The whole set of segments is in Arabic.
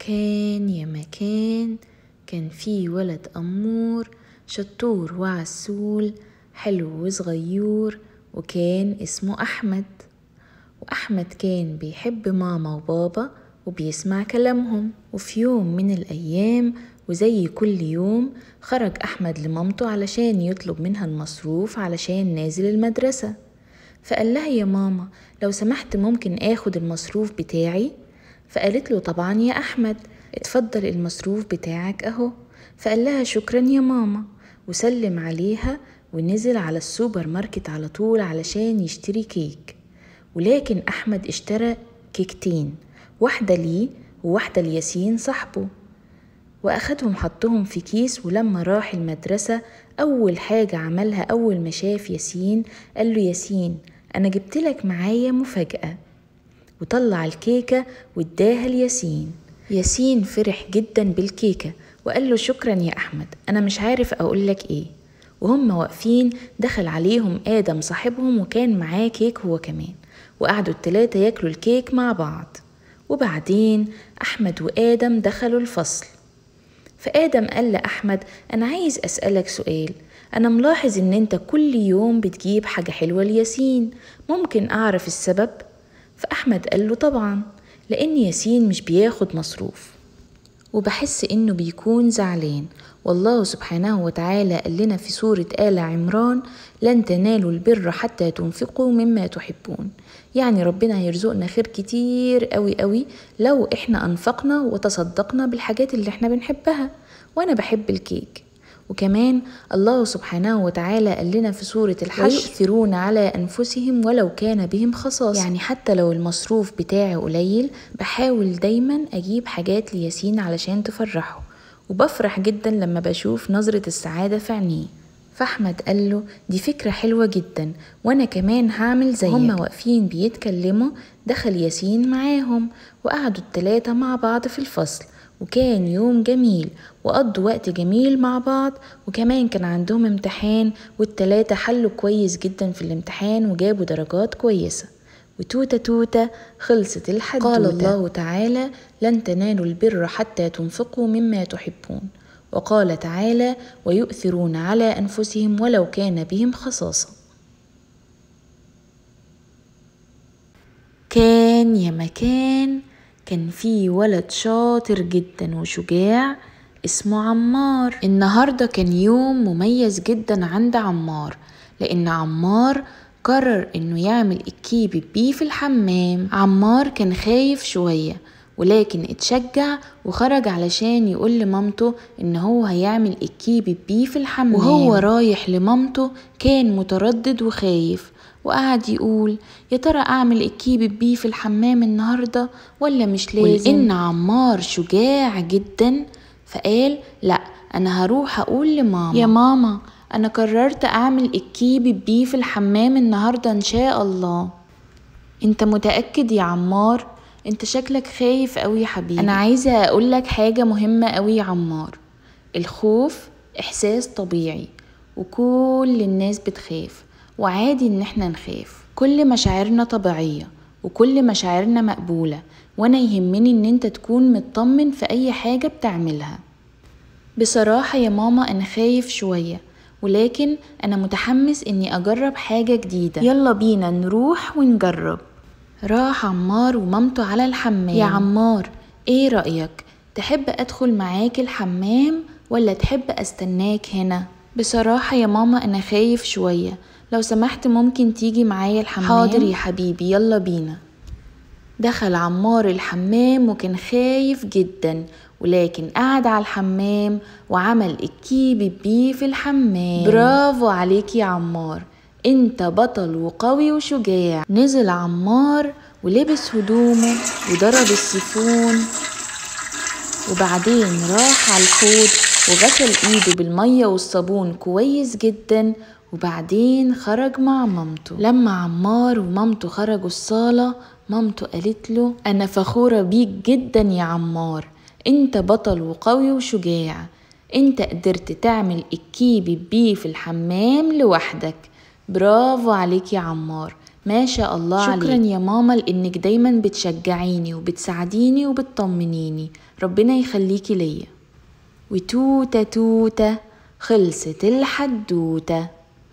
كان يا مكان، كان في ولد أمور شطور وعسول حلو وصغيور، وكان اسمه أحمد. وأحمد كان بيحب ماما وبابا وبيسمع كلامهم. وفي يوم من الأيام وزي كل يوم خرج أحمد لمامته علشان يطلب منها المصروف علشان نازل المدرسة. فقال لها: يا ماما لو سمحت ممكن آخد المصروف بتاعي؟ فقالت له: طبعا يا أحمد، اتفضل المصروف بتاعك أهو. فقال لها: شكرا يا ماما، وسلم عليها ونزل على السوبر ماركت على طول علشان يشتري كيك. ولكن أحمد اشترى كيكتين، واحدة ليه وواحدة لياسين صاحبه، وأخدهم حطهم في كيس. ولما راح المدرسة أول حاجة عملها أول ما شاف ياسين قال له: ياسين أنا جبتلك معايا مفاجأة. وطلع الكيكة واداها لياسين. ياسين فرح جدا بالكيكة وقال له: شكرا يا أحمد، أنا مش عارف أقولك إيه. وهم واقفين دخل عليهم آدم صاحبهم وكان معاه كيك هو كمان، وقعدوا التلاتة ياكلوا الكيك مع بعض. وبعدين أحمد وآدم دخلوا الفصل. فآدم قال لأحمد: أنا عايز أسألك سؤال، أنا ملاحظ إن أنت كل يوم بتجيب حاجة حلوة لياسين، ممكن أعرف السبب؟ فأحمد قال له: طبعا، لأن ياسين مش بياخد مصروف وبحس إنه بيكون زعلان، والله سبحانه وتعالى قال لنا في سورة آل عمران: لن تنالوا البر حتى تنفقوا مما تحبون. يعني ربنا هيرزقنا خير كتير قوي قوي لو احنا أنفقنا وتصدقنا بالحاجات اللي احنا بنحبها، وأنا بحب الكيك. وكمان الله سبحانه وتعالى قال لنا في سورة الحشر: ويؤثرون على أنفسهم ولو كان بهم خصاصة. يعني حتى لو المصروف بتاعي قليل بحاول دايما أجيب حاجات لياسين علشان تفرحه، وبفرح جدا لما بشوف نظرة السعادة في عينيه. فأحمد قال له: دي فكرة حلوة جدا، وأنا كمان هعمل زيك. هما واقفين بيتكلموا دخل ياسين معاهم، وقعدوا التلاتة مع بعض في الفصل، وكان يوم جميل وقضوا وقت جميل مع بعض. وكمان كان عندهم امتحان، والتلاتة حلوا كويس جدا في الامتحان وجابوا درجات كويسة. وتوتة توتة خلصت الحدوتة. قال الله تعالى: لن تنالوا البر حتى تنفقوا مما تحبون. وقال تعالى: ويؤثرون على أنفسهم ولو كان بهم خصاصة. كان يا مكان، كان في ولد شاطر جدا وشجاع اسمه عمار. النهاردة كان يوم مميز جدا عند عمار، لأن عمار قرر إنه يعمل الكيبي بيه في الحمام. عمار كان خايف شوية، ولكن اتشجع وخرج علشان يقول لمامته إن هو هيعمل الكيبي بيه في الحمام. وهو رايح لمامته كان متردد وخايف، وقعد يقول: يا ترى أعمل الكيبي بيه في الحمام النهاردة ولا مش لازم؟ ولأن عمار شجاع جدا فقال: لا، أنا هروح أقول لماما: يا ماما أنا قررت أعمل الكيبي بيه في الحمام النهاردة إن شاء الله. أنت متأكد يا عمار؟ أنت شكلك خايف أوي يا حبيبي. أنا عايزة أقولك حاجة مهمة أوي يا عمار، الخوف إحساس طبيعي وكل الناس بتخاف، وعادي إن احنا نخاف. كل مشاعرنا طبيعية وكل مشاعرنا مقبولة، وأنا يهمني إن أنت تكون مطمن في أي حاجة بتعملها. بصراحة يا ماما أنا خايف شوية، ولكن أنا متحمس إني أجرب حاجة جديدة، يلا بينا نروح ونجرب. راح عمار ومامته على الحمام. يا عمار إيه رأيك؟ تحب أدخل معاك الحمام ولا تحب أستناك هنا؟ بصراحة يا ماما أنا خايف شوية، لو سمحت ممكن تيجي معايا الحمام؟ حاضر يا حبيبي، يلا بينا. دخل عمار الحمام وكان خايف جدا، ولكن قعد على الحمام وعمل الكيبي بيه في الحمام. برافو عليك يا عمار، انت بطل وقوي وشجاع. نزل عمار ولبس هدومه وضرب السيفون، وبعدين راح على الحوض وغسل ايده بالمية والصابون كويس جدا، وبعدين خرج مع مامته. لما عمار ومامته خرجوا الصالة مامته قالت له: أنا فخورة بيك جدا يا عمار، انت بطل وقوي وشجاع، انت قدرت تعمل الكيبي بيه في الحمام لوحدك، برافو عليك يا عمار، ما شاء الله عليك. شكرا يا ماما لانك دايما بتشجعيني وبتساعديني وبتطمنيني، ربنا يخليكي ليا. وتوتة توتة خلصت الحدوتة.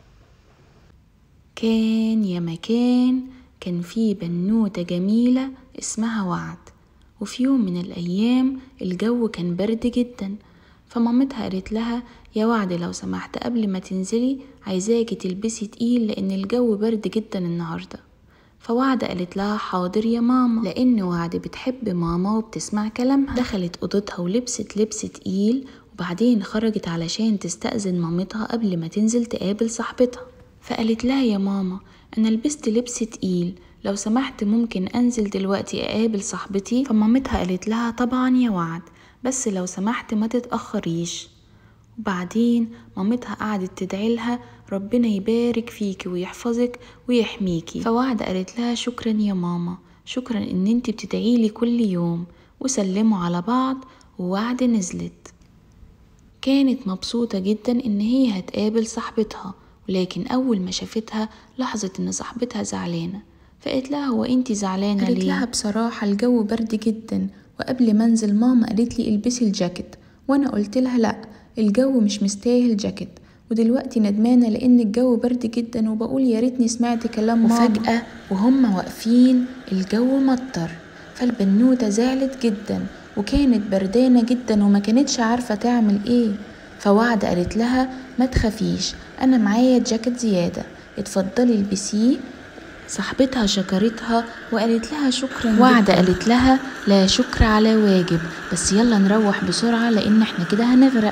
كان يا مكان كان في بنوتة جميلة اسمها وعد. وفي يوم من الأيام الجو كان برد جدا، فمامتها قالت لها يا وعد لو سمحت قبل ما تنزلي عايزاكي تلبسي تقيل لأن الجو برد جدا النهاردة. فوعد قالت لها حاضر يا ماما، لأن وعد بتحب ماما وبتسمع كلامها. دخلت أوضتها ولبست لبس تقيل، وبعدين خرجت علشان تستأذن مامتها قبل ما تنزل تقابل صاحبتها. فقالت لها يا ماما أنا لبست لبس تقيل، لو سمحت ممكن أنزل دلوقتي أقابل صاحبتي؟ فمامتها قالت لها طبعا يا وعد، بس لو سمحت ما تتأخريش. وبعدين مامتها قعدت تدعي لها ربنا يبارك فيكي ويحفظك ويحميكي. فوعد قالت لها شكرا يا ماما، شكرا ان انتي بتدعيلي كل يوم. وسلموا على بعض ووعد نزلت. كانت مبسوطة جدا ان هي هتقابل صاحبتها، ولكن اول ما شافتها لاحظت ان صاحبتها زعلانة. فقالت لها هو انتي زعلانة ليه؟ قالت لها بصراحة الجو برد جدا، وقبل ما انزل ماما قالت لي البسي الجاكيت، وانا قلت لها لا الجو مش مستاهل جاكيت، ودلوقتي ندمانة لان الجو برد جدا وبقول يا ريتني سمعت كلام ماما. وفجأة وهم واقفين الجو مطر، فالبنوتة زعلت جدا وكانت بردانة جدا وما كانتش عارفة تعمل ايه. فوعد قالت لها ما تخافيش انا معايا جاكيت زيادة، اتفضلي البسيه. صاحبتها شكرتها وقالت لها شكرا. وعد قالت لها لا شكر على واجب، بس يلا نروح بسرعة لان احنا كده هنغرق.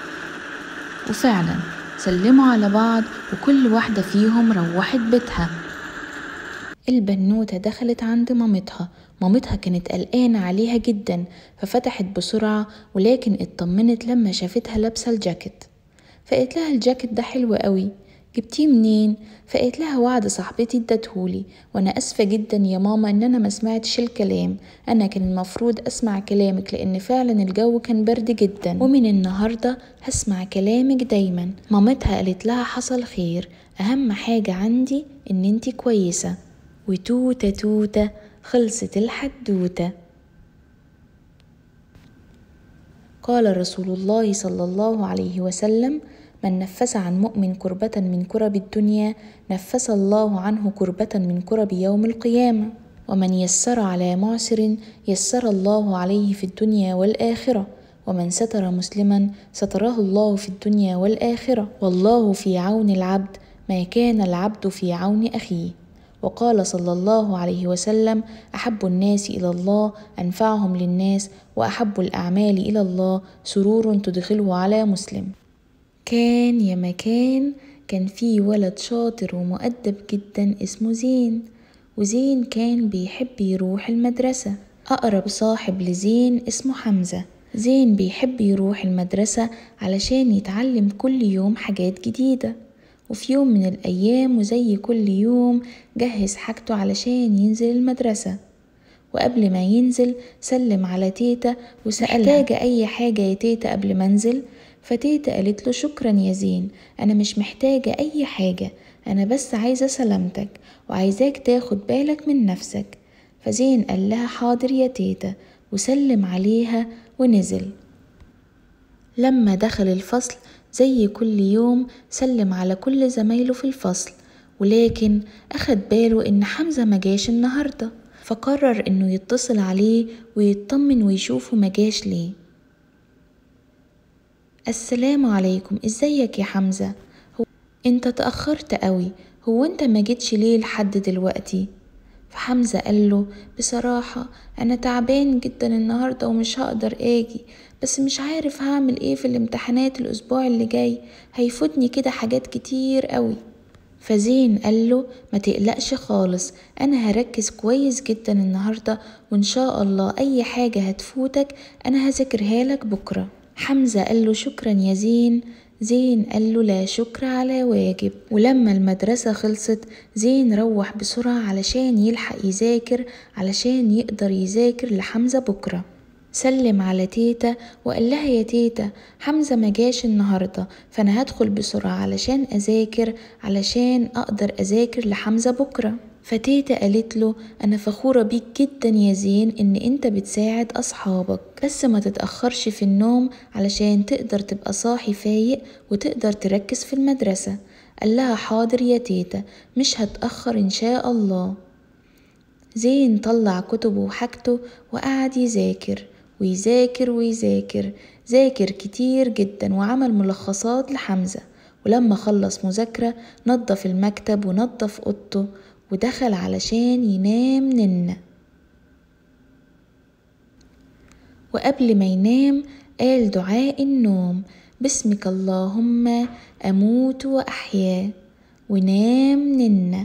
وفعلا سلموا على بعض وكل واحدة فيهم روحت بيتها. البنوتة دخلت عند مامتها كانت قلقانة عليها جدا، ففتحت بسرعة ولكن اطمنت لما شافتها لابسة الجاكيت. فقالت لها الجاكيت ده حلو قوي، جبتيه منين؟ فقالت لها وعد صاحبتي ادتهولي، وانا اسفة جدا يا ماما ان انا ما سمعتش الكلام، انا كان المفروض اسمع كلامك لان فعلا الجو كان برد جدا، ومن النهاردة هسمع كلامك دايما. مامتها قالت لها حصل خير، اهم حاجة عندي ان انتي كويسة. وتوتة توتة خلصت الحدوتة. قال رسول الله صلى الله عليه وسلم من نفس عن مؤمن كربة من كرب الدنيا نفس الله عنه كربة من كرب يوم القيامة، ومن يسر على معسر يسر الله عليه في الدنيا والآخرة، ومن ستر مسلما ستره الله في الدنيا والآخرة، والله في عون العبد ما كان العبد في عون أخيه. وقال صلى الله عليه وسلم أحب الناس إلى الله أنفعهم للناس، وأحب الأعمال إلى الله سرور تدخله على مسلم. كان يا مكان كان في ولد شاطر ومؤدب جدا اسمه زين، وزين كان بيحب يروح المدرسة. أقرب صاحب لزين اسمه حمزة. زين بيحب يروح المدرسة علشان يتعلم كل يوم حاجات جديدة. وفي يوم من الأيام وزي كل يوم جهز حاجته علشان ينزل المدرسة، وقبل ما ينزل سلم على تيتا وسألها محتاجة أي حاجة يا تيتا قبل ما انزل؟ فتيتا قالت له شكرا يا زين، أنا مش محتاجة أي حاجة، أنا بس عايزة سلامتك وعايزاك تاخد بالك من نفسك. فزين قال لها حاضر يا تيتا وسلم عليها ونزل. لما دخل الفصل زي كل يوم سلم على كل زمايله في الفصل، ولكن أخد باله إن حمزة مجاش النهاردة، فقرر إنه يتصل عليه ويطمن ويشوفه مجاش ليه. السلام عليكم، ازيك يا حمزة؟ انت تأخرت قوي، هو انت ما جيتش ليه لحد دلوقتي؟ فحمزة قال له بصراحة انا تعبان جدا النهاردة ومش هقدر اجي، بس مش عارف هعمل ايه في الامتحانات الاسبوع اللي جاي، هيفوتني كده حاجات كتير قوي. فزين قال له ما تقلقش خالص، انا هركز كويس جدا النهاردة وان شاء الله اي حاجة هتفوتك انا هذاكرها لك بكرة. حمزة قال له شكرا يا زين. زين قال له لا شكر على واجب. ولما المدرسة خلصت زين روح بسرعة علشان يلحق يذاكر علشان يقدر يذاكر لحمزة بكرة. سلم على تيتا وقال لها يا تيتا حمزة مجاش النهاردة، فأنا هدخل بسرعة علشان أذاكر علشان أقدر أذاكر لحمزة بكرة. فتيتا قالت له أنا فخورة بيك جدا يا زين إن أنت بتساعد أصحابك، بس ما تتأخرش في النوم علشان تقدر تبقى صاحي فايق وتقدر تركز في المدرسة. قال لها حاضر يا تيتا، مش هتأخر إن شاء الله. زين طلع كتبه وحاجته وقعد يذاكر ويذاكر ويذاكر، ذاكر كتير جدا وعمل ملخصات لحمزة. ولما خلص مذاكرة نظف المكتب ونظف أوضته ودخل علشان ينام ننة. وقبل ما ينام قال دعاء النوم: باسمك اللهم أموت وأحيا، ونام ننة.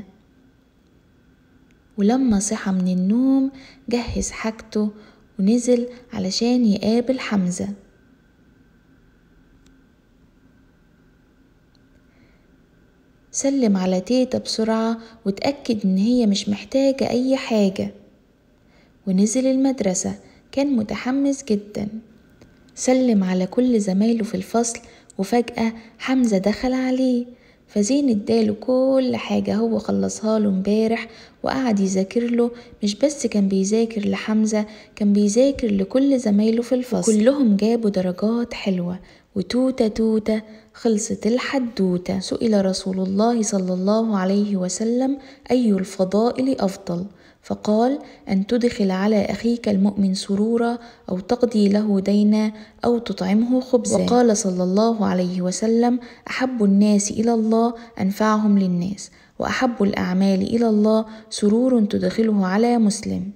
ولما صحى من النوم جهز حاجته ونزل علشان يقابل حمزة. سلم على تيتا بسرعة وتأكد إن هي مش محتاجة أي حاجة، ونزل المدرسة. كان متحمس جدا، سلم على كل زمايله في الفصل. وفجأة حمزة دخل عليه، فزين اداله كل حاجة هو خلصها له امبارح وقعد يذاكر له. مش بس كان بيذاكر لحمزة، كان بيذاكر لكل زمايله في الفصل، وكلهم جابوا درجات حلوة. وتوتة توتة خلصت الحدوتة. سئل رسول الله صلى الله عليه وسلم: أي الفضائل أفضل؟ فقال: أن تدخل على أخيك المؤمن سرورا، أو تقضي له دينا، أو تطعمه خبزا. وقال صلى الله عليه وسلم: أحب الناس إلى الله أنفعهم للناس، وأحب الأعمال إلى الله سرور تدخله على مسلم.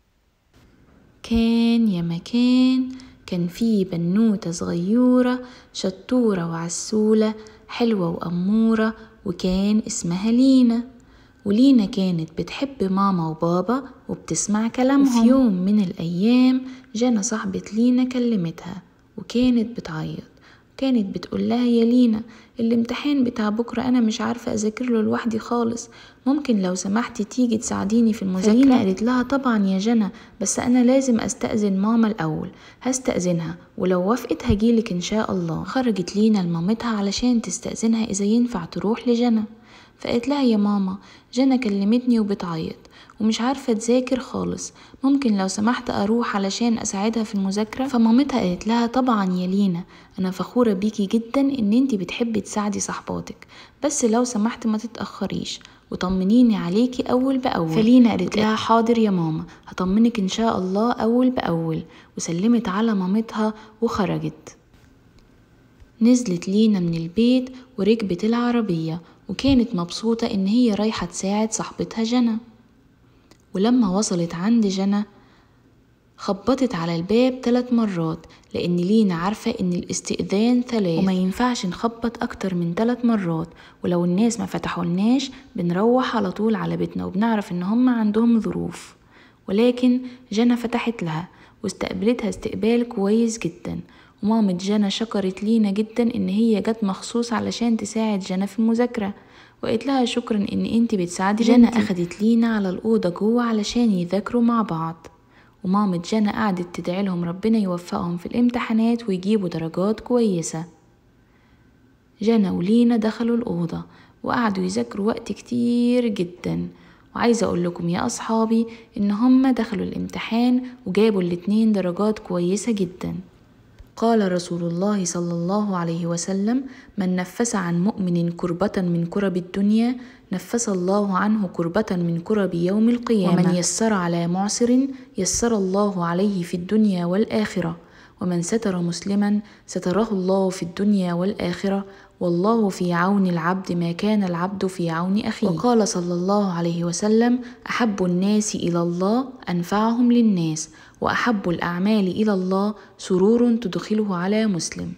كان يا مكان كان في بنوتة صغيورة شطورة وعسولة حلوة وأمورة، وكان اسمها لينا. ولينا كانت بتحب ماما وبابا وبتسمع كلامهم. وفي يوم من الأيام جانا صاحبة لينا كلمتها وكانت بتعيط، كانت بتقول لها: يا لينا، الامتحان بتاع بكرة أنا مش عارفة أذاكر له لوحدي خالص، ممكن لو سمحتي تيجي تساعديني في المذاكرة؟ لينا قالت لها: طبعا يا جنى، بس أنا لازم أستأذن ماما الأول. هستأذنها ولو وافقت هجيلك إن شاء الله. خرجت لينا لمامتها علشان تستأذنها إذا ينفع تروح لجنى. فقالت لها: يا ماما، جنى كلمتني وبتعيط ومش عارفة تذاكر خالص، ممكن لو سمحت أروح علشان أساعدها في المذاكرة؟ فمامتها قالت لها: طبعا يا لينا، أنا فخورة بيكي جدا إن انتي بتحبي تساعدي صاحباتك، بس لو سمحت ما تتأخريش وطمنيني عليكي أول بأول. فلينا قالت لها: حاضر يا ماما، هطمنك إن شاء الله أول بأول. وسلمت على مامتها وخرجت. نزلت لينا من البيت وركبت العربية، وكانت مبسوطة إن هي رايحة تساعد صاحبتها جنى. ولما وصلت عند جنى خبطت على الباب 3 مرات، لأن لينا عارفة إن الاستئذان 3 وما ينفعش نخبط أكتر من 3 مرات، ولو الناس ما فتحولناش بنروح على طول على بيتنا وبنعرف إن هم عندهم ظروف. ولكن جنى فتحت لها واستقبلتها استقبال كويس جدا. ومامة جنى شكرت لينا جدا إن هي جت مخصوص علشان تساعد جنى في المذاكرة، وقالت لها: شكرا إن انتي بتساعدي جنى. أخدت لينا على الأوضة جوه علشان يذاكروا مع بعض. ومامة جنى قعدت تدعي لهم ربنا يوفقهم في الامتحانات ويجيبوا درجات كويسة. جنى ولينا دخلوا الأوضة وقعدوا يذاكروا وقت كتير جدا. وعايزة أقول لكم يا أصحابي إن هم دخلوا الامتحان وجابوا الاتنين درجات كويسة جدا. قال رسول الله صلى الله عليه وسلم: من نفس عن مؤمن كربة من كرب الدنيا نفس الله عنه كربة من كرب يوم القيامة. ومن يسر على معسر يسر الله عليه في الدنيا والآخرة. ومن ستر مسلما ستره الله في الدنيا والآخرة. والله في عون العبد ما كان العبد في عون أخيه. وقال صلى الله عليه وسلم: أحب الناس إلى الله أنفعهم للناس، وأحب الأعمال إلى الله سرور تدخله على مسلم.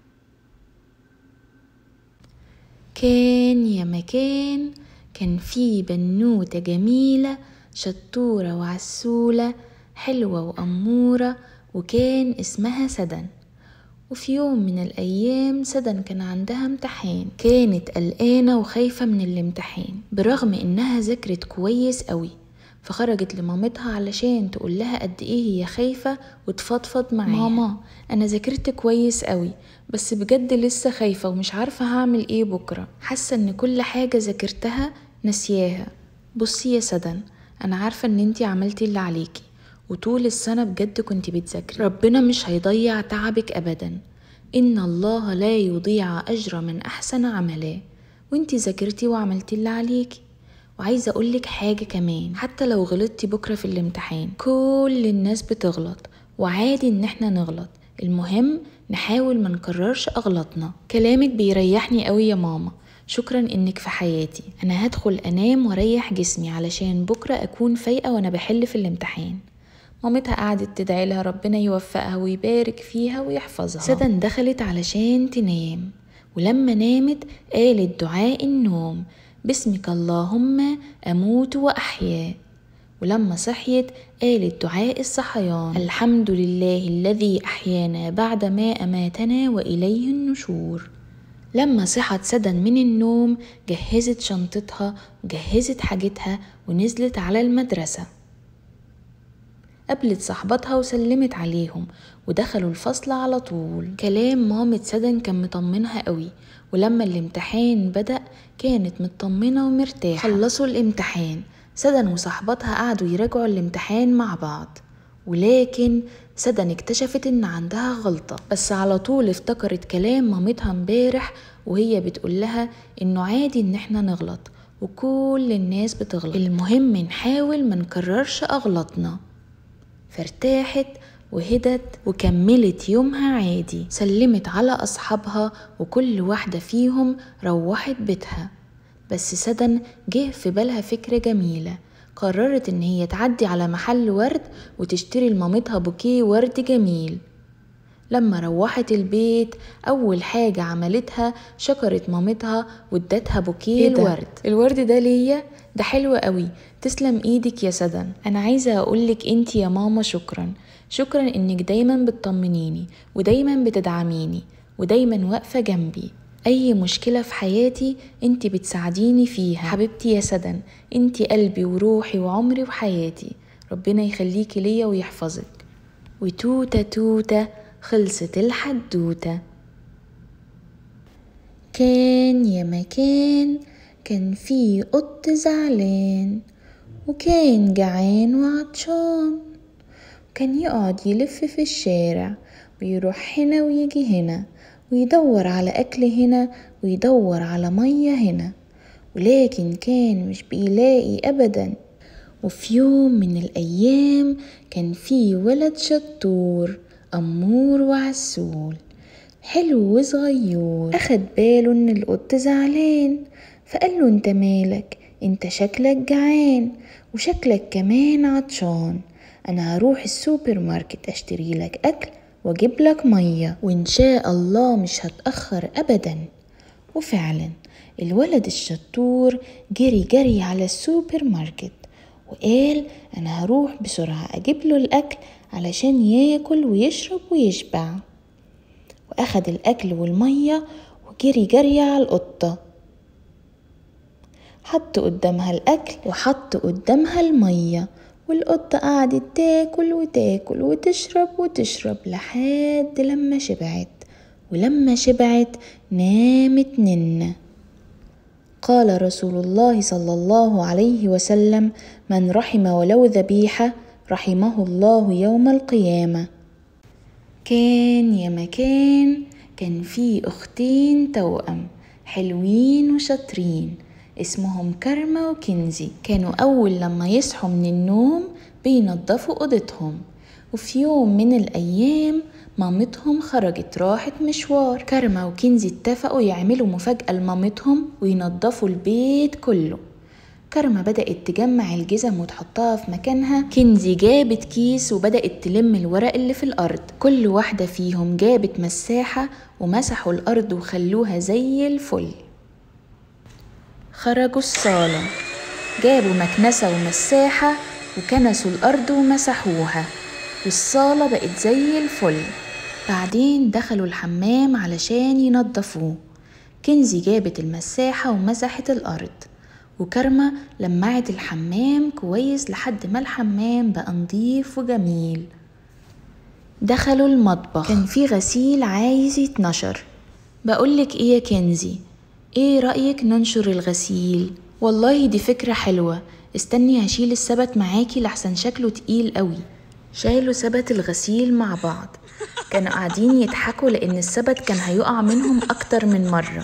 كان يا مكان كان في بنوتة جميلة شطورة وعسولة حلوة وأمورة، وكان اسمها سدن. وفي يوم من الأيام سدن كان عندها امتحان، كانت قلقانة وخايفة من الامتحان برغم إنها ذاكرت كويس قوي. فخرجت لمامتها علشان تقول لها قد إيه هي خايفة وتفضفض معاها: ماما، أنا ذاكرت كويس قوي، بس بجد لسه خايفة ومش عارفة هعمل إيه بكرة، حاسة إن كل حاجة ذاكرتها نسياها بصي يا سدن، أنا عارفة إن انتي عملتي اللي عليكي وطول السنة بجد كنتي بتذاكري. ربنا مش هيضيع تعبك أبدا، إن الله لا يضيع أجر من أحسن عملا. وانتي ذاكرتي وعملتي اللي عليكي. وعايزة أقولك حاجة كمان، حتى لو غلطتي بكرة في الامتحان، كل الناس بتغلط وعادي إن احنا نغلط، المهم نحاول ما نكررش أغلطنا. كلامك بيريحني قوي يا ماما، شكرا إنك في حياتي. أنا هدخل أنام واريح جسمي علشان بكرة أكون فايقة وأنا بحل في الامتحان. مامتها قعدت تدعي لها ربنا يوفقها ويبارك فيها ويحفظها. سدن دخلت علشان تنام، ولما نامت قالت دعاء النوم: باسمك اللهم أموت وأحيا. ولما صحيت قالت دعاء الصحيان: الحمد لله الذي أحيانا بعدما أماتنا وإليه النشور. لما صحت سدن من النوم جهزت شنطتها وجهزت حاجتها ونزلت على المدرسة. قابلت صاحبتها وسلمت عليهم ودخلوا الفصل على طول. كلام مامة سدن كان مطمنها قوي، ولما الامتحان بدأ كانت مطمنة ومرتاحة. خلصوا الامتحان، سدن وصاحبتها قعدوا يراجعوا الامتحان مع بعض، ولكن سدن اكتشفت ان عندها غلطة. بس على طول افتكرت كلام مامتها امبارح وهي بتقول لها انه عادي ان احنا نغلط وكل الناس بتغلط، المهم نحاول ما نكررش اغلطنا. فارتاحت وهدت وكملت يومها عادي. سلمت على أصحابها وكل واحدة فيهم روحت بيتها. بس سدن جه في بالها فكرة جميلة، قررت إن هي تعدي على محل ورد وتشتري لمامتها بوكيه ورد جميل. لما روحت البيت أول حاجة عملتها شكرت مامتها وادتها بوكيه الورد. الورد ده ليا؟ ده حلو قوي، تسلم ايدك يا سدن. انا عايزة اقولك انتي يا ماما شكرا انك دايما بتطمنيني ودايما بتدعميني ودايما واقفة جنبي. اي مشكلة في حياتي انتي بتساعديني فيها. حبيبتي يا سدن، انتي قلبي وروحي وعمري وحياتي، ربنا يخليكي ليا ويحفظك. وتوتة توتة خلصت الحدوتة. كان يا مكان كان في قط زعلان وكان جعان وعطشان، كان يقعد يلف في الشارع ويروح هنا ويجي هنا ويدور على أكل هنا ويدور على مية هنا، ولكن كان مش بيلاقي أبدا. وفي يوم من الأيام كان في ولد شطور أمور وعسول حلو وصغير، أخد باله إن القط زعلان فقال له: انت مالك؟ انت شكلك جعان وشكلك كمان عطشان، انا هروح السوبر ماركت اشتري لك اكل واجيب لك مية وان شاء الله مش هتأخر ابدا. وفعلا الولد الشطور جري على السوبر ماركت وقال: انا هروح بسرعة اجيب له الاكل علشان ياكل ويشرب ويشبع. واخد الاكل والمية وجري على القطة، حط قدامها الأكل وحط قدامها المية، والقطة قعدت تاكل وتشرب لحد لما شبعت. ولما شبعت نامت ننة. قال رسول الله صلى الله عليه وسلم: من رحم ولو ذبيحة رحمه الله يوم القيامة. كان يا مكان كان في أختين توأم حلوين وشاطرين اسمهم كرمة وكنزي. كانوا أول لما يصحوا من النوم بينظفوا أوضتهم، وفي يوم من الأيام مامتهم خرجت راحت مشوار. كرمة وكنزي اتفقوا يعملوا مفاجأة لمامتهم وينظفوا البيت كله. كرمة بدأت تجمع الجزم وتحطها في مكانها، كنزي جابت كيس وبدأت تلم الورق اللي في الأرض. كل واحدة فيهم جابت مساحة ومسحوا الأرض وخلوها زي الفل. خرجوا الصالة، جابوا مكنسة ومساحة وكنسوا الأرض ومسحوها، والصالة بقت زي الفل. بعدين دخلوا الحمام علشان ينظفوه. كنزي جابت المساحة ومسحت الأرض، وكرمة لمعت الحمام كويس لحد ما الحمام بقى نضيف وجميل. دخلوا المطبخ، كان في غسيل عايز يتنشر. بقولك ايه يا كنزي، ايه رأيك ننشر الغسيل؟ والله دي فكرة حلوة، استني هشيل السبت معاكي لحسن شكله تقيل قوي. شالوا سبت الغسيل مع بعض، كانوا قاعدين يضحكوا لأن السبت كان هيقع منهم أكتر من مرة.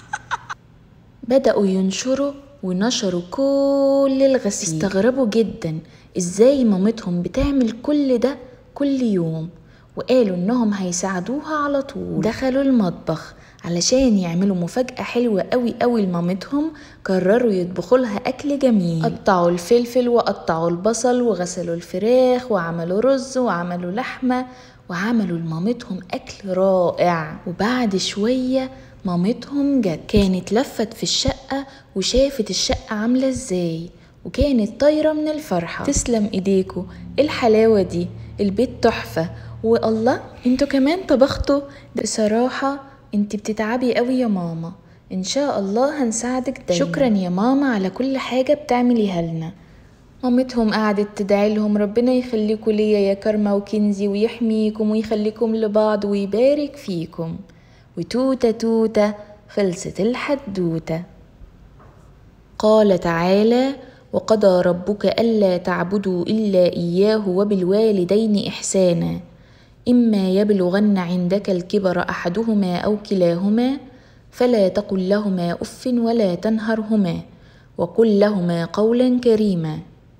بدأوا ينشروا ونشروا كل الغسيل، استغربوا جدا ازاي مامتهم بتعمل كل ده كل يوم، وقالوا انهم هيساعدوها على طول. دخلوا المطبخ علشان يعملوا مفاجأة حلوة قوي قوي لمامتهم، قرروا يطبخوا لها أكل جميل. قطعوا الفلفل وقطعوا البصل وغسلوا الفراخ وعملوا رز وعملوا لحمة وعملوا لمامتهم أكل رائع. وبعد شوية مامتهم جت، كانت لفت في الشقة وشافت الشقة عاملة ازاي، وكانت طايرة من الفرحة. تسلم ايديكوا، الحلاوة دي، البيت تحفة، والله انتوا كمان طبختوا. بصراحة انت بتتعبي قوي يا ماما، ان شاء الله هنساعدك دايما. شكرا يا ماما على كل حاجة بتعمليها لنا. مامتهم قعدت تدعي لهم ربنا يخليكوا ليا يا كرمة وكنزي، ويحميكم ويخليكم لبعض ويبارك فيكم. وتوتة توتة خلصت الحدوتة. قال تعالى: وقضى ربك ألا تعبدوا إلا إياه وبالوالدين إحسانا إما يبلغن عندك الكبر أحدهما أو كلاهما فلا تقل لهما أف ولا تنهرهما وقل لهما قولا كريما.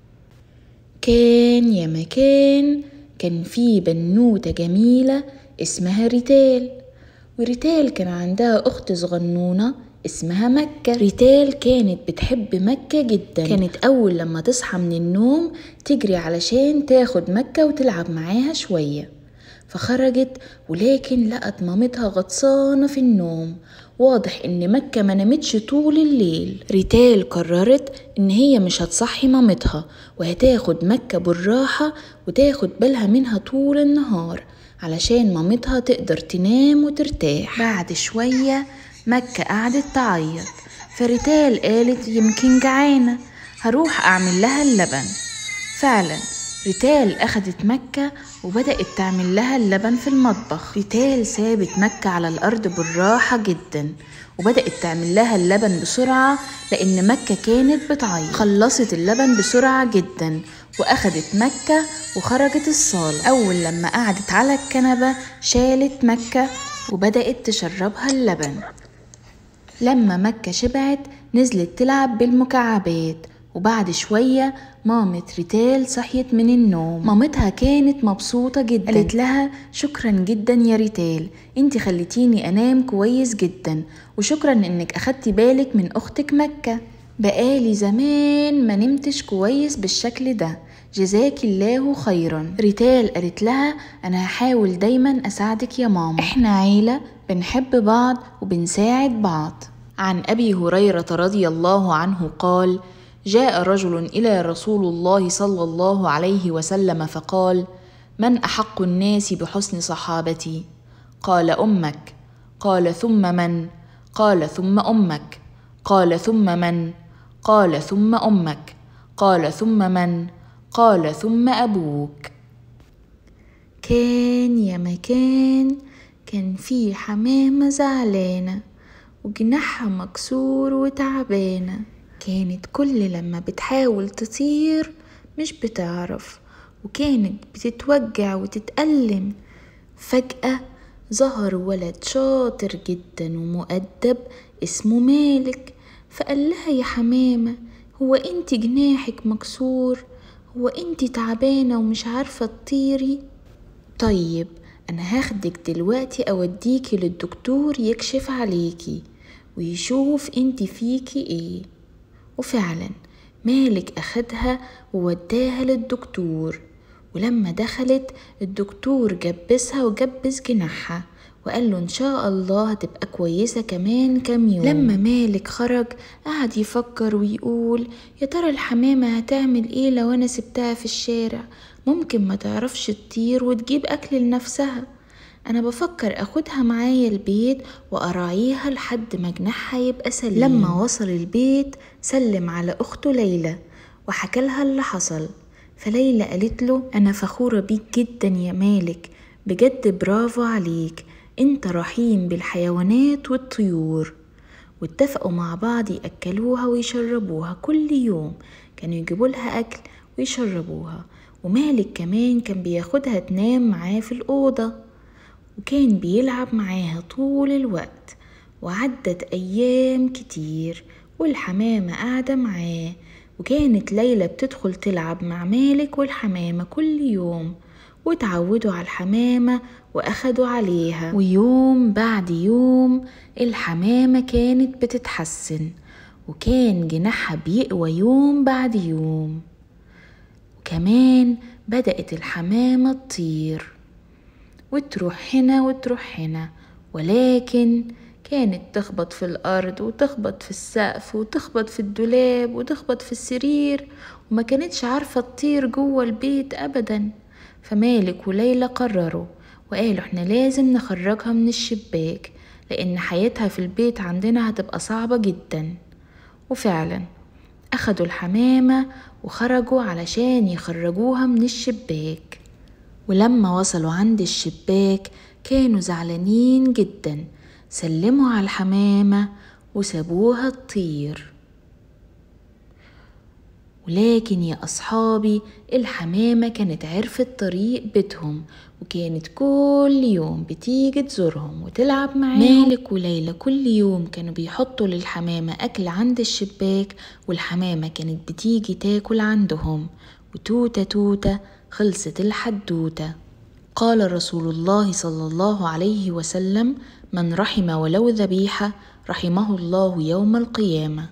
كان يا مكان كان في بنوتة جميلة اسمها ريتال، وريتال كان عندها أخت صغنونة اسمها مكة. ريتال كانت بتحب مكة جدا، كانت أول لما تصحى من النوم تجري علشان تاخد مكة وتلعب معاها شوية. فخرجت ولكن لقت مامتها غطسانة في النوم، واضح ان مكة ما نامتش طول الليل. ريتال قررت ان هي مش هتصحي مامتها وهتاخد مكة بالراحة وتاخد بالها منها طول النهار علشان مامتها تقدر تنام وترتاح. بعد شوية مكة قعدت تعيط، فريتال قالت يمكن جعانة، هروح أعمل لها اللبن. فعلا ريتال أخدت مكة وبدأت تعمل لها اللبن في المطبخ. ريتال سابت مكة على الأرض بالراحة جدا وبدأت تعمل لها اللبن بسرعة لأن مكة كانت بتعيط. خلصت اللبن بسرعة جدا وأخدت مكة وخرجت الصالة. أول لما قعدت على الكنبة شالت مكة وبدأت تشربها اللبن. لما مكة شبعت نزلت تلعب بالمكعبات، وبعد شوية مامة ريتال صحيت من النوم. مامتها كانت مبسوطة جدا، قالت لها شكرا جدا يا ريتال، انت خليتيني انام كويس جدا، وشكرا انك اخدتي بالك من اختك مكة، بقالي زمان ما نمتش كويس بالشكل ده، جزاك الله خيرا. ريتال قالت لها انا هحاول دايما اساعدك يا ماما، احنا عيلة بنحب بعض وبنساعد بعض. عن أبي هريرة رضي الله عنه قال: جاء رجل إلى رسول الله صلى الله عليه وسلم فقال: من أحق الناس بحسن صحابتي؟ قال أمك. قال ثم من؟ قال ثم أمك. قال ثم من؟ قال ثم أمك. قال ثم من؟ قال ثم أبوك. كان يا مكان كان في حمامة زعلانة وجناحها مكسور وتعبانة، كانت كل لما بتحاول تطير مش بتعرف، وكانت بتتوجع وتتألم. فجأة ظهر ولد شاطر جدا ومؤدب اسمه مالك، فقال لها يا حمامة هو انت جناحك مكسور؟ هو انت تعبانة ومش عارفة تطيري؟ طيب انا هاخدك دلوقتي اوديكي للدكتور يكشف عليكي ويشوف انت فيكي ايه. وفعلا مالك اخدها ووداها للدكتور، ولما دخلت الدكتور جبسها وجبس جناحها وقال له ان شاء الله هتبقى كويسة كمان كام يوم. لما مالك خرج قعد يفكر ويقول يا ترى الحمامة هتعمل ايه لو انا سبتها في الشارع؟ ممكن ما تعرفش تطير وتجيب اكل لنفسها، انا بفكر اخدها معايا البيت واراعيها لحد ما جناحها يبقى سليم. لما وصل البيت سلم على اخته ليلى وحكى لها اللي حصل، فليلى قالت له انا فخورة بيك جدا يا مالك، بجد برافو عليك، انت رحيم بالحيوانات والطيور. واتفقوا مع بعض يأكلوها ويشربوها كل يوم، كانوا يجيبوا لها أكل ويشربوها. ومالك كمان كان بياخدها تنام معاه في الأوضة، وكان بيلعب معاها طول الوقت. وعدت أيام كتير والحمامة قاعدة معاه، وكانت ليلى بتدخل تلعب مع مالك والحمامة كل يوم، وتعودوا على الحمامة وأخدوا عليها. ويوم بعد يوم الحمامة كانت بتتحسن، وكان جناحها بيقوى يوم بعد يوم. وكمان بدأت الحمامة تطير وتروح هنا وتروح هنا، ولكن كانت تخبط في الأرض وتخبط في السقف وتخبط في الدولاب وتخبط في السرير، وما كانتش عارفة تطير جوه البيت أبدا. فمالك وليلى قرروا وقالوا احنا لازم نخرجها من الشباك، لأن حياتها في البيت عندنا هتبقى صعبة جدا. وفعلا أخدوا الحمامة وخرجوا علشان يخرجوها من الشباك. ولما وصلوا عند الشباك كانوا زعلانين جدا، سلموا على الحمامة وسابوها تطير. ولكن يا أصحابي الحمامة كانت عرفت طريق بيتهم، وكانت كل يوم بتيجي تزورهم وتلعب معاهم. مالك وليلى كل يوم كانوا بيحطوا للحمامة أكل عند الشباك، والحمامة كانت بتيجي تاكل عندهم. وتوتة توتة خلصت الحدوتة. قال رسول الله صلى الله عليه وسلم: من رحم ولو ذبيحة رحمه الله يوم القيامة.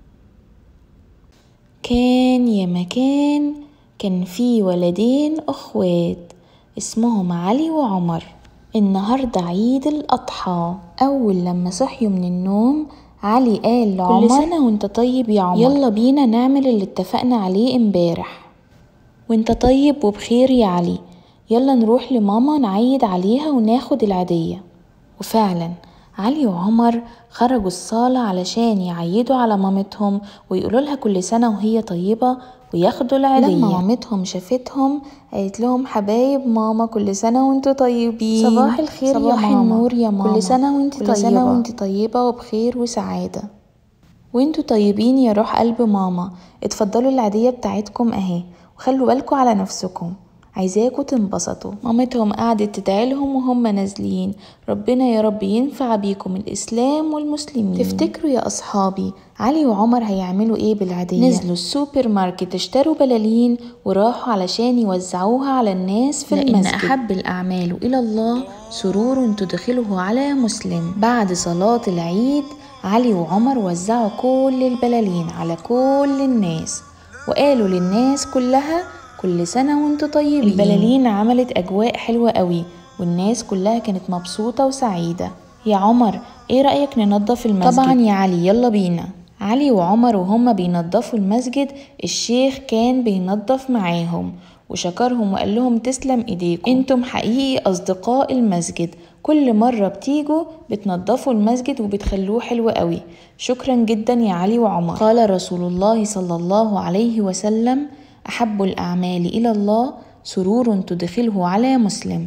كان يا مكان كان في ولدين أخوات اسمهم علي وعمر. النهاردة عيد الأضحى. أول لما صحيوا من النوم علي قال لعمر: كل سنة وانت طيب يا عمر، يلا بينا نعمل اللي اتفقنا عليه امبارح. وانت طيب وبخير يا علي، يلا نروح لماما نعيد عليها وناخد العيدية. وفعلا علي وعمر خرجوا الصالة علشان يعيدوا على مامتهم ويقولوا لها كل سنة وهي طيبة وياخدوا العيدية. لما مامتهم شافتهم قالت لهم: حبايب ماما كل سنة وانتوا طيبين. صباح الخير صباح يا ماما. النور يا ماما. كل سنة وانت طيبة. كل سنة وانت طيبة وبخير وسعادة. وانتوا طيبين يا روح قلب ماما. اتفضلوا العيدية بتاعتكم اهي، وخلوا بالكم على نفسكم، عايزاكوا تنبسطوا. مامتهم قعدت تدعيلهم وهم نازلين: ربنا يا رب ينفع بيكم الإسلام والمسلمين. تفتكروا يا أصحابي علي وعمر هيعملوا ايه بالعيدية؟ نزلوا السوبر ماركت اشتروا بلالين وراحوا علشان يوزعوها على الناس في المسجد، لأن أحب الأعمال إلى الله سرور تدخله على مسلم. بعد صلاة العيد علي وعمر وزعوا كل البلالين على كل الناس، وقالوا للناس كلها: كل سنة وانتوا طيبين. البلالين عملت أجواء حلوة قوي، والناس كلها كانت مبسوطة وسعيدة. يا عمر ايه رأيك ننظف المسجد؟ طبعا يا علي، يلا بينا. علي وعمر وهم بينظفوا المسجد الشيخ كان بينظف معاهم وشكرهم وقال لهم: تسلم ايديكم، انتم حقيقي أصدقاء المسجد، كل مرة بتيجوا بتنظفوا المسجد وبتخلوه حلو قوي، شكرا جدا يا علي وعمر. قال رسول الله صلى الله عليه وسلم: أحب الأعمال إلى الله سرور تدخله على مسلم.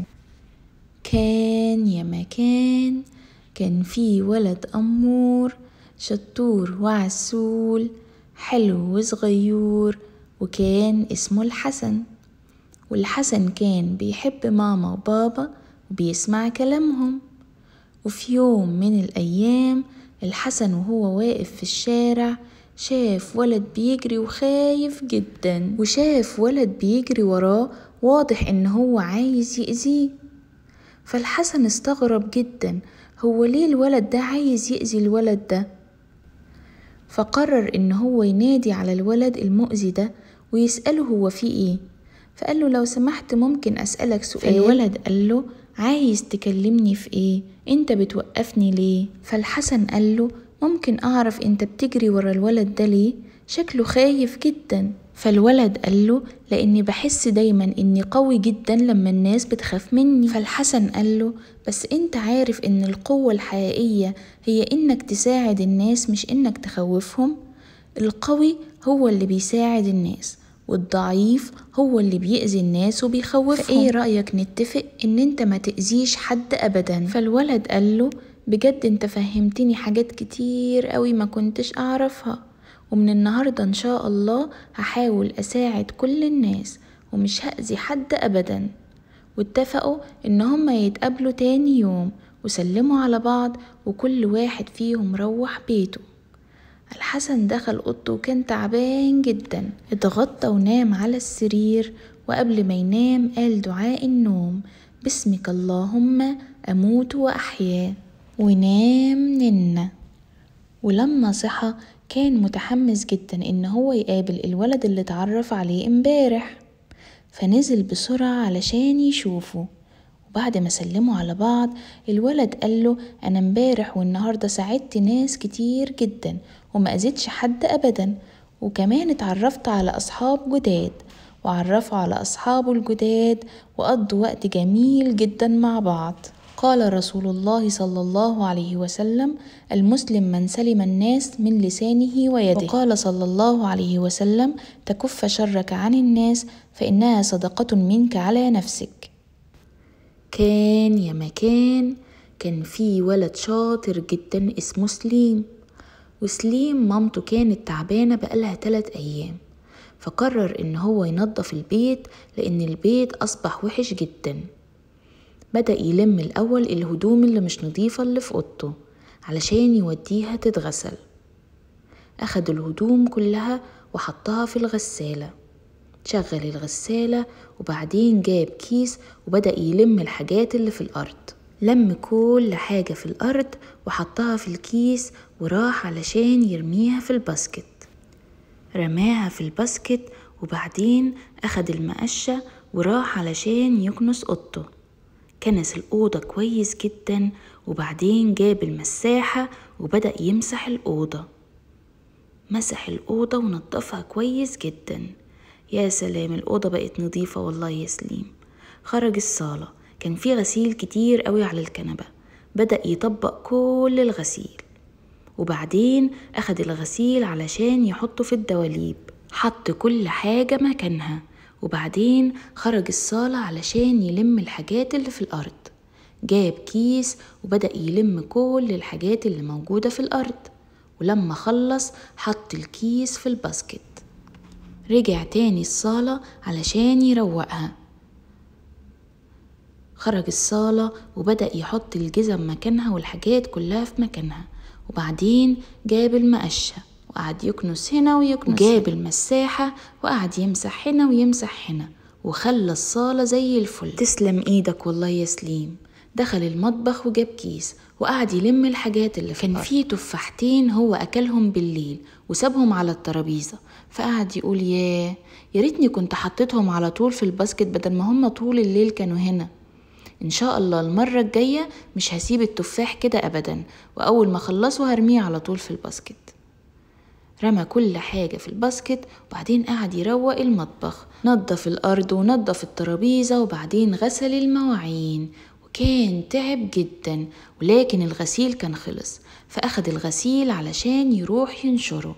كان يا مكان كان في ولد أمور شطور وعسول حلو وصغيور، وكان اسمه الحسن. والحسن كان بيحب ماما وبابا وبيسمع كلامهم. وفي يوم من الأيام الحسن وهو واقف في الشارع شاف ولد بيجري وخايف جدا، وشاف ولد بيجري وراه واضح ان هو عايز يأذيه. فالحسن استغرب جدا، هو ليه الولد ده عايز يأذي الولد ده؟ فقرر ان هو ينادي على الولد المؤذي ده ويسأله هو فيه ايه. فقال له: لو سمحت ممكن أسألك سؤال؟ فالولد قال له: عايز تكلمني في ايه؟ انت بتوقفني ليه؟ فالحسن قال له: ممكن أعرف أنت بتجري ورا الولد ده ليه؟ شكله خايف جدا. فالولد قال له: لأني بحس دايما إني قوي جدا لما الناس بتخاف مني. فالحسن قال له: بس أنت عارف إن القوة الحقيقية هي إنك تساعد الناس مش إنك تخوفهم؟ القوي هو اللي بيساعد الناس، والضعيف هو اللي بيأذي الناس وبيخوفهم. فإيه رأيك نتفق إن أنت ما تأذيش حد أبدا؟ فالولد قال له: بجد انت فهمتني حاجات كتير قوي ما كنتش اعرفها، ومن النهاردة ان شاء الله هحاول اساعد كل الناس ومش هأذي حد ابدا. واتفقوا ان هما يتقابلوا تاني يوم وسلموا على بعض، وكل واحد فيهم روح بيته. الحسن دخل اوضته وكان تعبان جدا، اتغطى ونام على السرير، وقبل ما ينام قال دعاء النوم: باسمك اللهم اموت واحيا. ونام ننا. ولما صحى كان متحمس جدا ان هو يقابل الولد اللي اتعرف عليه امبارح، فنزل بسرعة علشان يشوفه. وبعد ما سلموا على بعض الولد قاله: انا امبارح والنهاردة ساعدت ناس كتير جدا وما اذيتش حد ابدا، وكمان اتعرفت على اصحاب جداد وعرفوا على اصحابه الجداد وقضوا وقت جميل جدا مع بعض. قال رسول الله صلى الله عليه وسلم: المسلم من سلم الناس من لسانه ويده. وقال صلى الله عليه وسلم: تكف شرك عن الناس فإنها صدقة منك على نفسك. كان يا مكان كان في ولد شاطر جدا اسمه سليم، وسليم مامته كانت تعبانة بقالها 3 أيام، فقرر إن هو ينظف البيت لأن البيت أصبح وحش جدا. بدأ يلم الأول الهدوم اللي مش نظيفة اللي في أوضته علشان يوديها تتغسل. أخد الهدوم كلها وحطها في الغسالة، شغل الغسالة وبعدين جاب كيس وبدأ يلم الحاجات اللي في الأرض. لم كل حاجة في الأرض وحطها في الكيس وراح علشان يرميها في الباسكت. رماها في الباسكت وبعدين أخد المقشة وراح علشان يكنس أوضته. كنس الأوضة كويس جدا وبعدين جاب المساحة وبدأ يمسح الأوضة. مسح الأوضة ونظفها كويس جدا. يا سلام، الأوضة بقت نظيفة والله يا سليم. خرج الصالة، كان في غسيل كتير قوي على الكنبة، بدأ يطبق كل الغسيل وبعدين أخد الغسيل علشان يحطه في الدواليب. حط كل حاجة مكانها وبعدين خرج الصالة علشان يلم الحاجات اللي في الأرض. جاب كيس وبدأ يلم كل الحاجات اللي موجودة في الأرض، ولما خلص حط الكيس في الباسكت. رجع تاني الصالة علشان يروقها. خرج الصالة وبدأ يحط الجزم مكانها والحاجات كلها في مكانها، وبعدين جاب المقشة وقعد يكنس هنا ويكنس، وجاب المساحة وقعد يمسح هنا ويمسح هنا، وخلى الصالة زي الفل. تسلم ايدك والله يا سليم. دخل المطبخ وجاب كيس وقعد يلم الحاجات اللي كان فيه تفاحتين هو أكلهم بالليل وسابهم على الترابيزة، فقعد يقول يا ريتني كنت حطيتهم على طول في الباسكت بدل ما هم طول الليل كانوا هنا. إن شاء الله المرة الجاية مش هسيب التفاح كده أبدا، وأول ما خلصه هرميه على طول في الباسكت. رمى كل حاجة في الباسكت وبعدين قعد يروق المطبخ، نظف الأرض ونظف الترابيزة وبعدين غسل المواعين، وكان تعب جدا ولكن الغسيل كان خلص، فأخد الغسيل علشان يروح ينشره.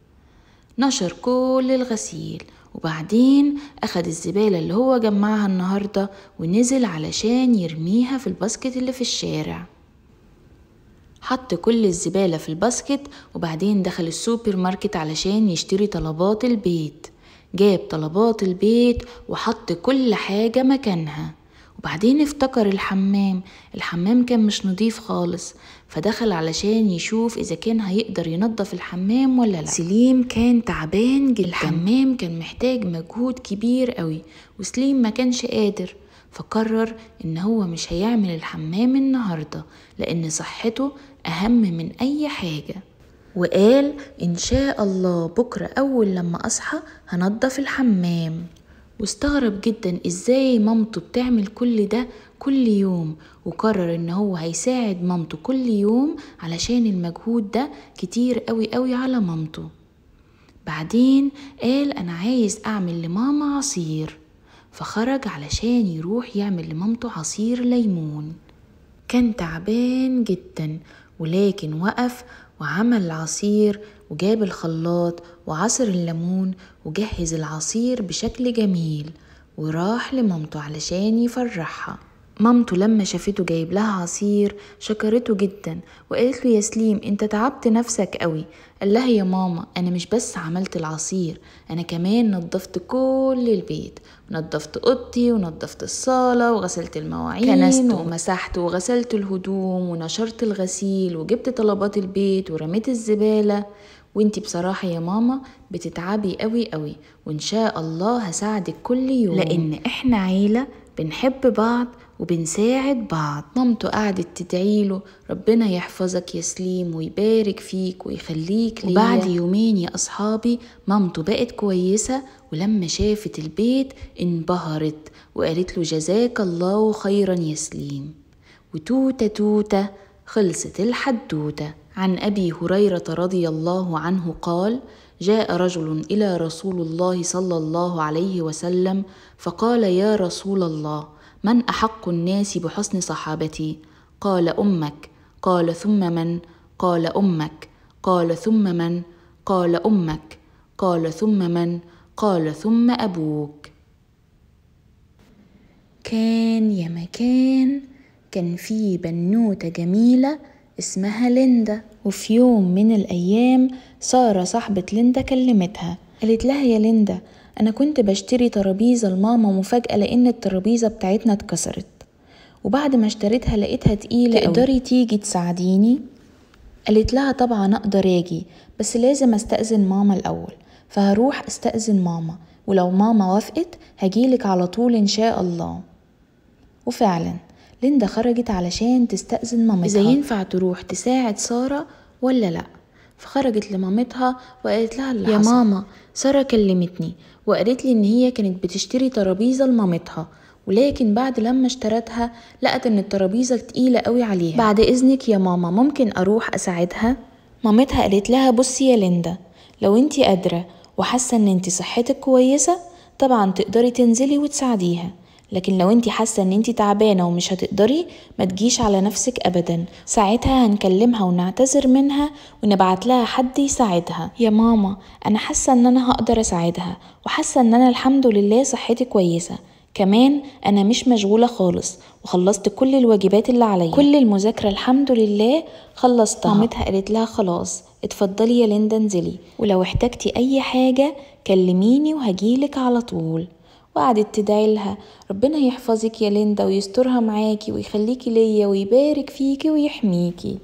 نشر كل الغسيل وبعدين أخد الزبالة اللي هو جمعها النهاردة ونزل علشان يرميها في الباسكت اللي في الشارع. حط كل الزبالة في الباسكت وبعدين دخل السوبر ماركت علشان يشتري طلبات البيت. جاب طلبات البيت وحط كل حاجة مكانها، وبعدين افتكر الحمام كان مش نظيف خالص، فدخل علشان يشوف إذا كان هيقدر ينظف الحمام ولا لا. سليم كان تعبان جدا، الحمام كان محتاج مجهود كبير قوي وسليم ما كانش قادر، فقرر إن هو مش هيعمل الحمام النهاردة لأن صحته أهم من أي حاجة، وقال إن شاء الله بكرة أول لما أصحى هنظف الحمام. واستغرب جدا إزاي مامته بتعمل كل ده كل يوم، وقرر إن هو هيساعد مامته كل يوم علشان المجهود ده كتير قوي قوي على مامته. بعدين قال أنا عايز أعمل لماما عصير، فخرج علشان يروح يعمل لمامته عصير ليمون. كان تعبان جدا ولكن وقف وعمل العصير وجاب الخلاط وعصر الليمون وجهز العصير بشكل جميل وراح لمامته علشان يفرحها. مامته لما شافته جايب لها عصير شكرته جدا وقالت له يا سليم انت تعبت نفسك قوي. قال لها يا ماما انا مش بس عملت العصير، انا كمان نظفت كل البيت، نظفت اوضتي ونظفت الصالة وغسلت المواعين، كنست ومسحت وغسلت الهدوم ونشرت الغسيل وجبت طلبات البيت ورميت الزبالة. وانتي بصراحة يا ماما بتتعبي قوي قوي، وان شاء الله هساعدك كل يوم، لان احنا عيلة بنحب بعض وبنساعد بعض. مامته قعدت تدعيله ربنا يحفظك يا سليم ويبارك فيك ويخليك ليا. وبعد يومين يا أصحابي مامته بقت كويسة، ولما شافت البيت انبهرت وقالت له جزاك الله خيرا يا سليم. وتوتة توتة خلصت الحدوتة. عن أبي هريرة رضي الله عنه قال: جاء رجل إلى رسول الله صلى الله عليه وسلم فقال: يا رسول الله، من أحق الناس بحسن صحابتي؟ قال: أمك. قال: ثم من؟ قال: أمك. قال: ثم من؟ قال: أمك. قال: ثم من؟ قال: ثم أبوك. كان يا مكان كان في بنوتة جميلة اسمها ليندا. وفي يوم من الأيام سارة صاحبة ليندا كلمتها، قالت لها: يا ليندا، أنا كنت بشتري ترابيزة لماما مفاجأة لأن الترابيزة بتاعتنا اتكسرت، وبعد ما اشتريتها لقيتها تقيلة، تقدري تيجي تساعديني؟ قالت لها: طبعا أقدر أجي، بس لازم أستأذن ماما الأول. فهروح أستأذن ماما، ولو ماما وافقت هجيلك على طول إن شاء الله. وفعلا ليندا خرجت علشان تستأذن مامتها إذا ينفع تروح تساعد سارة ولا لأ. فخرجت لمامتها وقالت لها اللي حصل. يا ماما، سارة كلمتني وقالت لي إن هي كانت بتشتري ترابيزة لمامتها، ولكن بعد لما اشترتها لقت إن الترابيزة تقيلة قوي عليها. بعد إذنك يا ماما ممكن أروح أساعدها؟ مامتها قالت لها: بصي يا ليندا، لو انتي قادرة وحاسة إن انتي صحتك كويسة طبعا تقدري تنزلي وتساعديها، لكن لو انتي حاسة ان انتي تعبانة ومش هتقدري ما تجيش على نفسك ابدا. ساعتها هنكلمها ونعتذر منها ونبعت لها حد يساعدها. يا ماما، انا حاسة ان انا هقدر اساعدها، وحاسة ان انا الحمد لله صحتي كويسة، كمان انا مش مشغولة خالص وخلصت كل الواجبات اللي عليا، كل المذاكرة الحمد لله خلصتها. مامتها قالت لها: خلاص اتفضلي يا ليندا انزلي، ولو احتاجتي اي حاجة كلميني وهجيلك على طول. وقعدت تدعي لها: ربنا يحفظك يا ليندا ويسترها معاكي ويخليكي ليا ويبارك فيكي ويحميكي.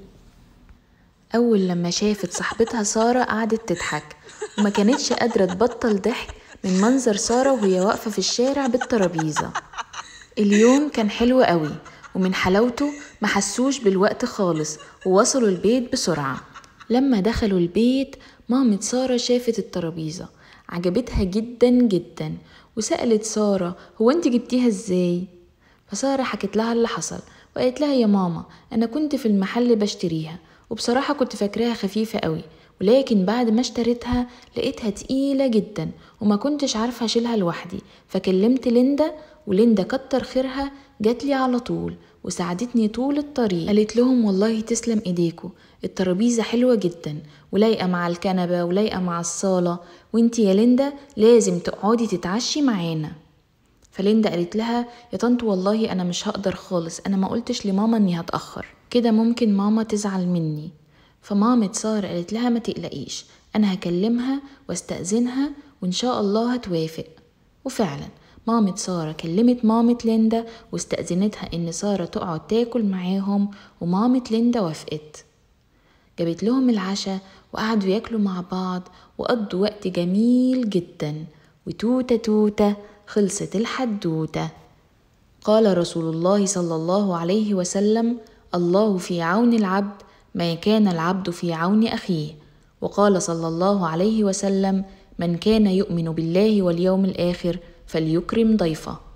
أول لما شافت صاحبتها سارة قعدت تضحك، وما كانتش قادرة تبطل ضحك من منظر سارة وهي واقفة في الشارع بالترابيزة. اليوم كان حلو قوي، ومن حلاوته ما حسوش بالوقت خالص ووصلوا البيت بسرعة. لما دخلوا البيت مامة سارة شافت الترابيزة عجبتها جدا جدا، وسألت سارة: هو انت جبتيها ازاي؟ فسارة حكت لها اللي حصل وقالت لها: يا ماما، انا كنت في المحل بشتريها، وبصراحة كنت فاكراها خفيفة قوي، ولكن بعد ما اشتريتها لقيتها تقيلة جدا وما كنتش عارفة اشيلها لوحدي، فكلمت ليندا، وليندا كتر خيرها جات لي على طول وساعدتني طول الطريق. قالت لهم: والله تسلم ايديكم، الترابيزة حلوة جدا ولايقة مع الكنبة ولايقة مع الصالة، وانتي يا ليندا لازم تقعدي تتعشي معانا. فليندا قالت لها: يا طنط والله انا مش هقدر خالص، انا ما قلتش لماما اني هتأخر، كده ممكن ماما تزعل مني. فمامة سارة قالت لها: ما تقلقيش، انا هكلمها واستأذنها وان شاء الله هتوافق. وفعلا مامة سارة كلمت مامة ليندا واستأذنتها ان سارة تقعد تاكل معاهم، ومامة ليندا وافقت. جابت لهم العشاء وقعدوا ياكلوا مع بعض وقضوا وقت جميل جدا. وتوتة توتة خلصت الحدوتة. قال رسول الله صلى الله عليه وسلم: الله في عون العبد ما كان العبد في عون أخيه. وقال صلى الله عليه وسلم: من كان يؤمن بالله واليوم الآخر فليكرم ضيفه.